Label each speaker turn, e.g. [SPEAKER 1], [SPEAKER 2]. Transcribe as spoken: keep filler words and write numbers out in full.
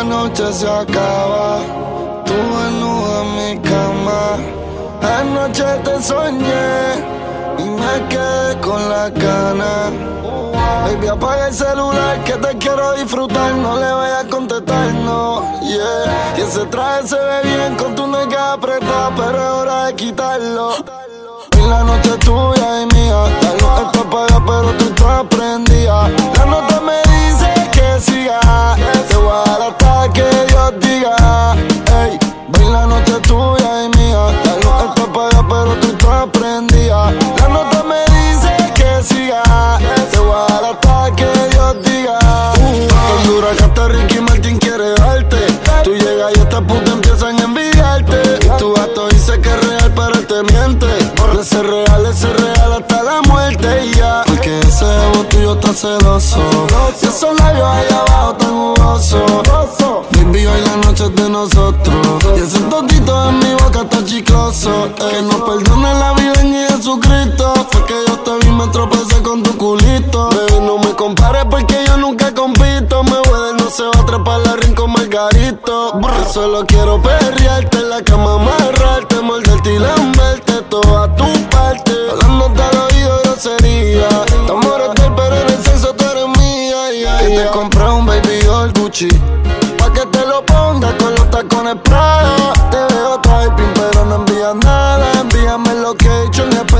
[SPEAKER 1] la noche se acaba, tú desnuda en mi cama. Anoche te soñé y me quedé con la gana. Baby, apaga el celular que te quiero disfrutar. No le vayas a contestar, no, yeah. Y ese traje se ve bien con tu nalga apretada, pero es hora de quitarlo. Y la noche es tuya y mía, la luz está apagada pero tú estás prendida. La nota me dice que siga, te voy a dar hasta que Dios diga. Ey, ven, la noche es tuya y mía, la luz está apagada pero tú estás prendida. La nota me dice que siga, te voy a dar hasta que Dios diga. uh, Tan dura que hasta Ricky Martin quiere darte. Tú llegas y estas putas empiezan a envidiarte. Y tu gato dice que es real pero él te miente. Ese real, ese real hasta la muerte y ya. Porque ese ego tuyo está celoso y esos labios allá abajo tan jugosos. Baby, hoy la noche es de nosotros y ese toquito en mi boca está chicloso. Que nos perdone la vida en Jesucristo. Fue que yo te vi, me tropecé con tu culito. Baby, no me compares porque yo nunca compito. Me voy de no se va a trepar la rincón Margarito. Yo solo quiero perrearte en la cama, amarrarte, morderte y lamberte toda tu parte. Hablándote al oído grosería. Estamos retel pero en el sexo tú eres mía, yeah, que yeah. Te compré un baby doll Gucci pa' que te lo pongas con los tacones Prada. Te veo typing pero no envías nada. Envíame lo que he hecho en el